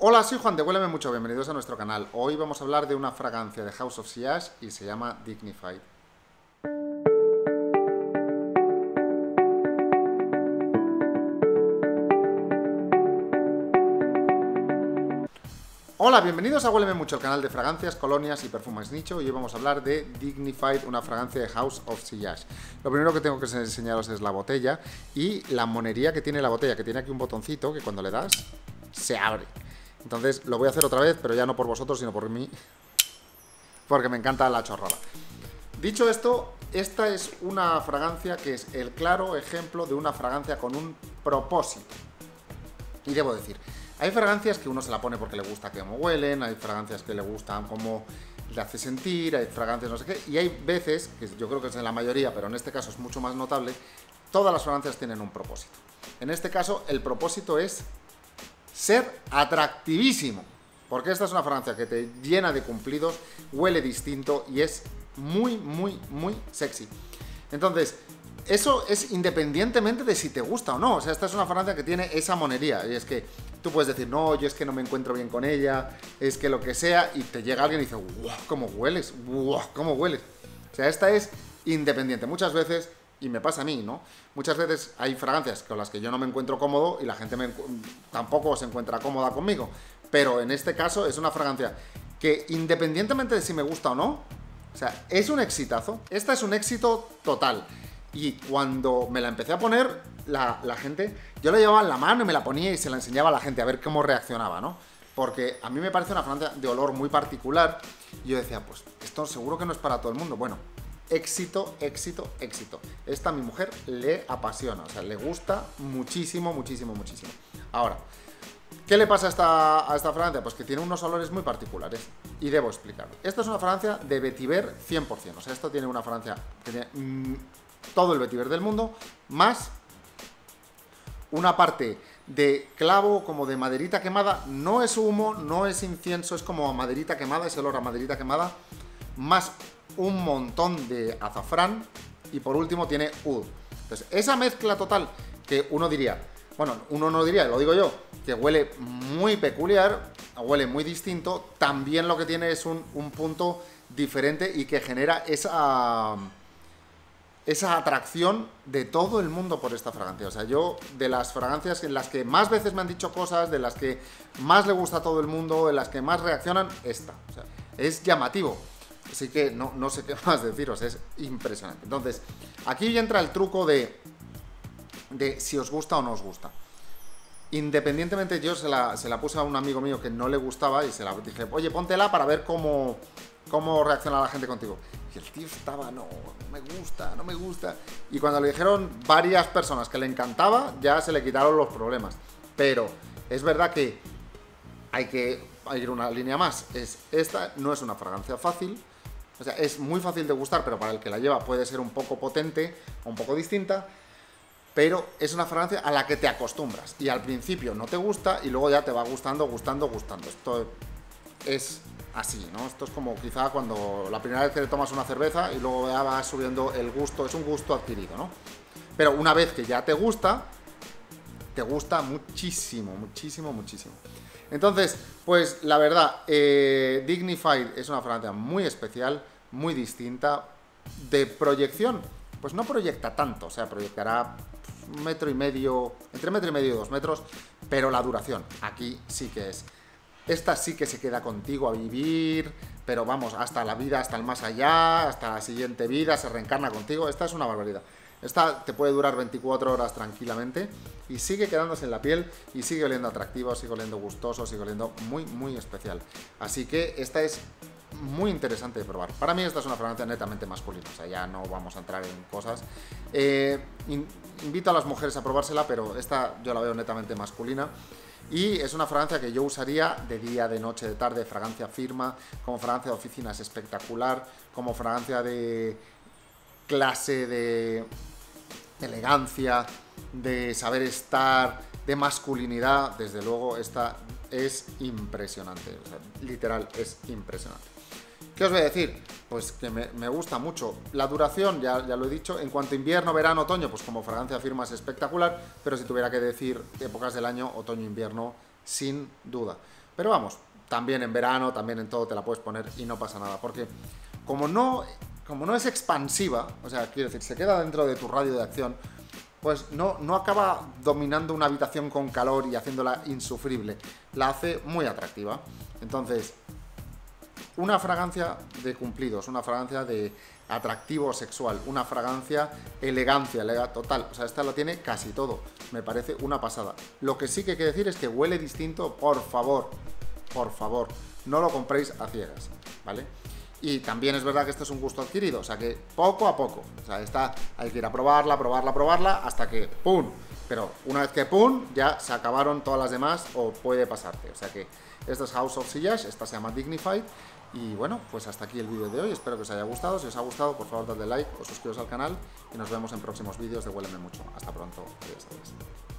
Hola, soy Juan de Huéleme Mucho, bienvenidos a nuestro canal. Hoy vamos a hablar de una fragancia de House of Sillage y se llama Dignified. Hola, bienvenidos a Huéleme Mucho, el canal de fragancias, colonias y perfumes nicho. Y hoy vamos a hablar de Dignified, una fragancia de House of Sillage. Lo primero que tengo que enseñaros es la botella y la monería que tiene la botella, que tiene aquí un botoncito que cuando le das se abre. Entonces lo voy a hacer otra vez, pero ya no por vosotros, sino por mí, porque me encanta la chorrada. Dicho esto, esta es una fragancia que es el claro ejemplo de una fragancia con un propósito. Y debo decir, hay fragancias que uno se la pone porque le gusta cómo huelen, hay fragancias que le gustan cómo le hace sentir, hay fragancias no sé qué, y hay veces, que yo creo que es en la mayoría, pero en este caso es mucho más notable, todas las fragancias tienen un propósito. En este caso, el propósito es ser atractivísimo, porque esta es una fragancia que te llena de cumplidos, huele distinto y es muy, muy, muy sexy. Entonces, eso es independientemente de si te gusta o no. O sea, esta es una fragancia que tiene esa monería. Y es que tú puedes decir, no, yo es que no me encuentro bien con ella, es que lo que sea, y te llega alguien y dice, ¡guau, cómo hueles! ¡Guau, cómo hueles! O sea, esta es independiente. Muchas veces, y me pasa a mí, ¿no? Muchas veces hay fragancias con las que yo no me encuentro cómodo y la gente tampoco se encuentra cómoda conmigo. Pero en este caso es una fragancia que independientemente de si me gusta o no, o sea, es un exitazo. Esta es un éxito total. Y cuando me la empecé a poner, la gente, yo la llevaba en la mano y me la ponía y se la enseñaba a la gente a ver cómo reaccionaba, ¿no? Porque a mí me parece una fragancia de olor muy particular y yo decía, pues esto seguro que no es para todo el mundo. Bueno, éxito, éxito, éxito. Esta a mi mujer le apasiona, o sea, le gusta muchísimo, muchísimo, muchísimo. Ahora, ¿qué le pasa a esta fragancia? Pues que tiene unos olores muy particulares y debo explicarlo. Esta es una fragancia de vetiver 100%, o sea, esto tiene una fragancia que tiene todo el vetiver del mundo, más una parte de clavo como de maderita quemada, no es humo, no es incienso, es como maderita quemada, es olor a maderita quemada, más un montón de azafrán y por último tiene oud. Entonces, esa mezcla total que uno diría, bueno, uno no diría, lo digo yo, que huele muy peculiar, huele muy distinto, también lo que tiene es un punto diferente y que genera esa atracción de todo el mundo por esta fragancia. O sea, yo, de las fragancias en las que más veces me han dicho cosas, de las que más le gusta a todo el mundo, de las que más reaccionan, esta. O sea, es llamativo. Así que no sé qué más deciros, es impresionante. Entonces, aquí entra el truco de si os gusta o no os gusta. Independientemente, yo se la puse a un amigo mío que no le gustaba y se la dije, oye, póntela para ver cómo reacciona la gente contigo. Y el tío estaba, no me gusta, no me gusta. Y cuando le dijeron varias personas que le encantaba, ya se le quitaron los problemas. Pero es verdad que hay que ir una línea más. Esta no es una fragancia fácil. O sea, es muy fácil de gustar, pero para el que la lleva puede ser un poco potente o un poco distinta. Pero es una fragancia a la que te acostumbras. Y al principio no te gusta y luego ya te va gustando, gustando, gustando. Esto es así, ¿no? Esto es como quizá cuando la primera vez que te tomas una cerveza y luego ya vas subiendo el gusto, es un gusto adquirido, ¿no? Pero una vez que ya te gusta muchísimo, muchísimo, muchísimo. Entonces, pues la verdad, Dignified es una fragancia muy especial, muy distinta, de proyección. Pues no proyecta tanto, o sea, proyectará 1,5 metros, entre 1,5 metros y 2 metros, pero la duración, aquí sí que es. Esta sí que se queda contigo a vivir, pero vamos, hasta la vida, hasta el más allá, hasta la siguiente vida, se reencarna contigo. Esta es una barbaridad. Esta te puede durar 24 horas tranquilamente y sigue quedándose en la piel y sigue oliendo atractivo, sigue oliendo gustoso, sigue oliendo muy, muy especial. Así que esta es muy interesante de probar. Para mí esta es una fragancia netamente masculina, o sea, ya no vamos a entrar en cosas. Invito a las mujeres a probársela, pero esta yo la veo netamente masculina. Y es una fragancia que yo usaría de día, de noche, de tarde, fragancia firma, como fragancia de oficina es espectacular, como fragancia de clase, de elegancia, de saber estar, de masculinidad, desde luego esta es impresionante, o sea, literal es impresionante. ¿Qué os voy a decir? Pues que me gusta mucho. La duración, ya lo he dicho, en cuanto a invierno, verano, otoño, pues como fragancia firma es espectacular, pero si tuviera que decir épocas del año, otoño, invierno, sin duda. Pero vamos, también en verano, también en todo te la puedes poner y no pasa nada, porque como no es expansiva, o sea, quiero decir, se queda dentro de tu radio de acción, pues no acaba dominando una habitación con calor y haciéndola insufrible, la hace muy atractiva. Entonces, una fragancia de cumplidos, una fragancia de atractivo sexual, una fragancia elegancia, total, o sea, esta la tiene casi todo, me parece una pasada. Lo que sí que hay que decir es que huele distinto, por favor, no lo compréis a ciegas, ¿vale? Y también es verdad que esto es un gusto adquirido, o sea que poco a poco, o sea, hay que ir a probarla, hasta que ¡pum! Pero una vez que ¡pum! Ya se acabaron todas las demás o puede pasarte, o sea que esto es House of Sillage, esta se llama Dignified. Y bueno, pues hasta aquí el vídeo de hoy, espero que os haya gustado. Si os ha gustado, por favor dadle like o suscribiros al canal y nos vemos en próximos vídeos de Huéleme Mucho. Hasta pronto, adiós.